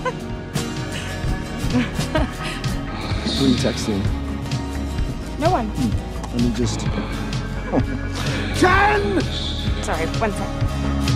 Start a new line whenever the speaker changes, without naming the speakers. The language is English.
Who are you texting?
No one.
Let me just... 10!
Sorry, one sec.